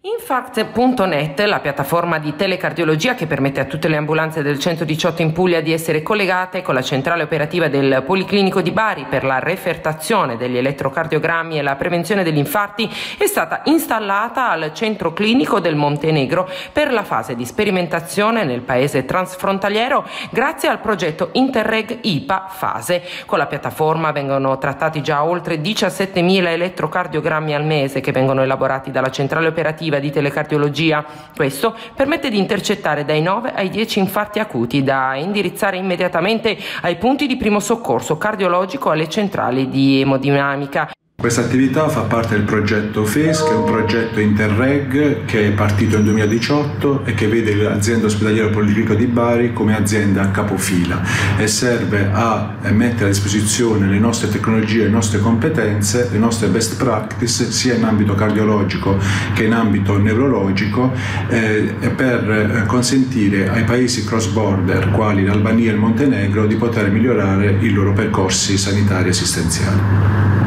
Infarct.net, la piattaforma di telecardiologia che permette a tutte le ambulanze del 118 in Puglia di essere collegate con la centrale operativa del Policlinico di Bari per la refertazione degli elettrocardiogrammi e la prevenzione degli infarti, è stata installata al centro clinico del Montenegro per la fase di sperimentazione nel paese transfrontaliero grazie al progetto Interreg IPA Fase. Con la piattaforma vengono trattati già oltre 17.000 elettrocardiogrammi al mese che vengono elaborati dalla centrale operativa di telecardiologia. Questo permette di intercettare dai 9 ai 10 infarti acuti da indirizzare immediatamente ai punti di primo soccorso cardiologico alle centrali di emodinamica. Questa attività fa parte del progetto FES, che è un progetto Interreg che è partito nel 2018 e che vede l'azienda ospedaliera Policlinico di Bari come azienda capofila e serve a mettere a disposizione le nostre tecnologie, le nostre competenze, le nostre best practice sia in ambito cardiologico che in ambito neurologico per consentire ai paesi cross border quali l'Albania e il Montenegro di poter migliorare i loro percorsi sanitari e assistenziali.